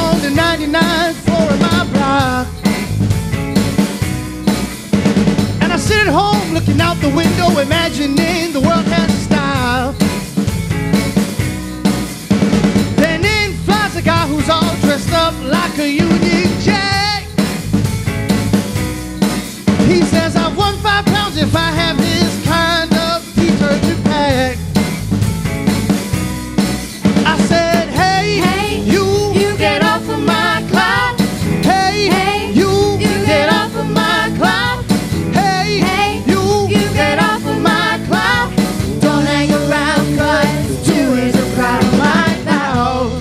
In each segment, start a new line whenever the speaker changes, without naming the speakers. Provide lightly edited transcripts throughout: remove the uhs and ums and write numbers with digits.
on the 99th floor of my block. And I sit at home looking out the window, imagining the world has stopped. Then in flies a guy who's all dressed up like a Union Jack. He says, I've won 5 pounds if I have his kind of detergent pack. I said, hey, hey, you get off of my cloud. Hey, hey, you get off of my cloud. Hey, hey, you get off of my cloud. Don't hang around, cause two is a crowd of my cloud.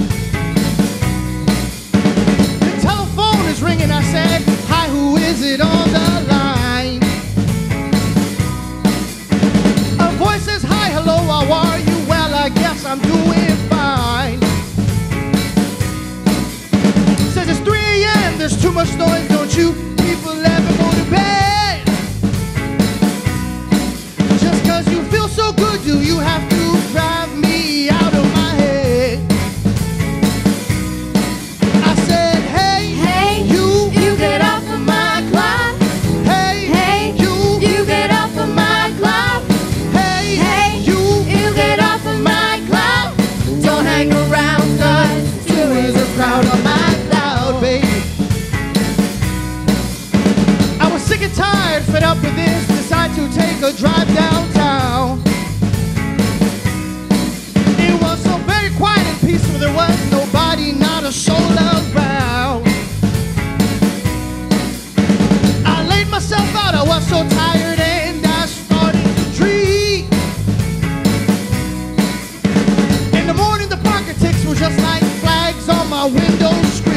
The telephone is ringing, I said, hi, who is it on the line? A voice says, hi, hello, how are you? Well, I guess I'm doing fine. Says it's 3 a.m., there's too much noise, don't you people ever go to bed? Just cause you feel so good, do you have to drive me out of my head? I said, hey, hey, you get off of my cloud. Hey, hey, you get off of my cloud. Hey, hey, you get off of my cloud. Don't hang around, cause two is a crowd on my cloud, baby. I was sick and tired, fed up with this, decided to take a drive downtown. It was so very quiet and peaceful, there was nobody, not a soul around. I laid myself out, I was so tired and I started to dream. In the morning the park ticks were just like flags on my window screen.